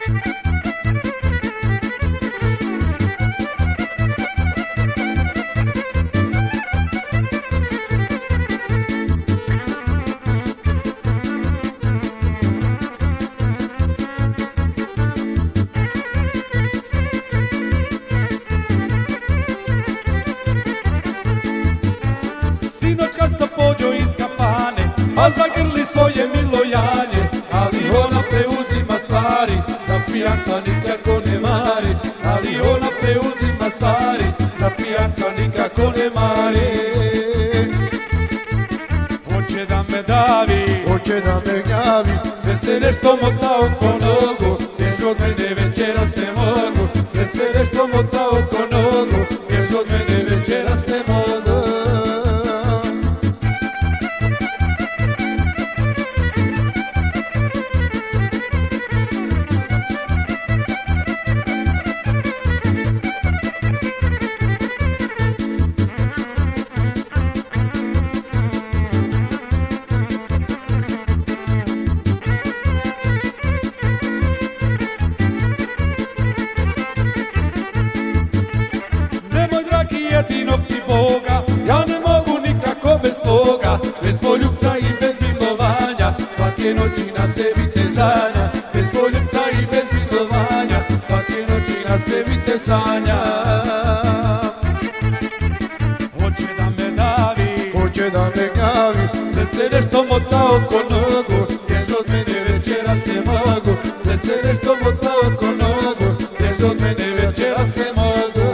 Sinoć kad sam pođo iz kafane, a zagrli svoje milojanje, ali ona preuzima stvari, za pijanca nikako ne mari, ali ona preuzima stvari, za pijanca nikako ne mari. Hoće da me davi, hoće da me gnjavi, sve se nešto mota oko nogu, bjež od mene večeras ne mogu, sve se nešto mota oko nogu, bjež od mene večeras ne mogu. Jedinog ti Boga, ja ne mogu nikako bez toga, bez poljubca i bez milovanja, svake noći na sebi te sanja, bez poljubca i bez milovanja, svake noći na sebi te sanja. Hoće da me davi, hoće da me gnjavi, sve se nešto mota oko nogu, bjež od mene večeras ne mogu, sve se nešto mota oko nogu, bjež od mene večeras ne mogu.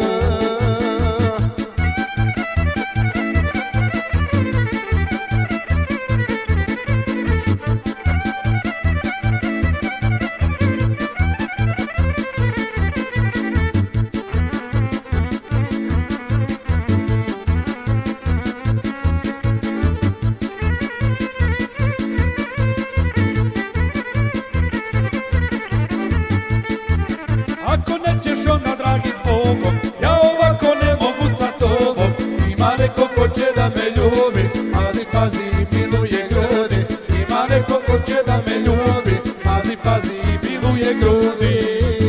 Ako nećeš onda dragi s Bogom, ja ovako ne mogu sa tobom. Ima neko ko će da me ljubi, pazi, pazi i miluje grudi. Ima neko ko će da me ljubi, pazi, pazi i miluje grudi.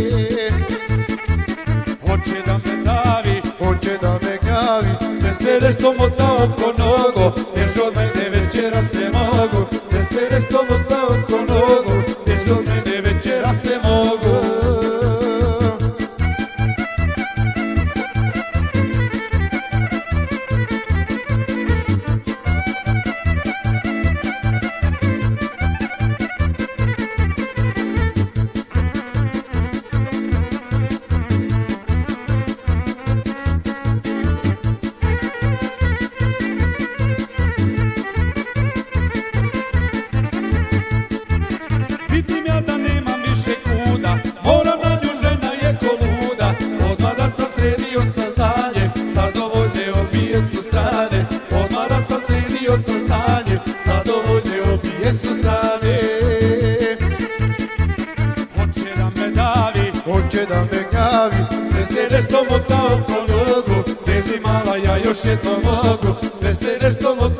Hoće da me davi, hoće da me gnjavi, sve se nešto mota oko nogu, bjež od mene večeras ne mogu, sve se nešto mota oko nogu, bjež od mene večeras ne mogu. Vidim ja da nemam više kuda, moram na nju, žena je ko luda. Odmah da sam sredio saznanje, zadovoljne obje su strane. Odmah da sam sredio saznanje, zadovoljne obje su strane. Hoće da me davi, hoće da me gnjavi, sve se nešto mota oko nogu, tezi mala ja još jedno mogu, sve se nešto mota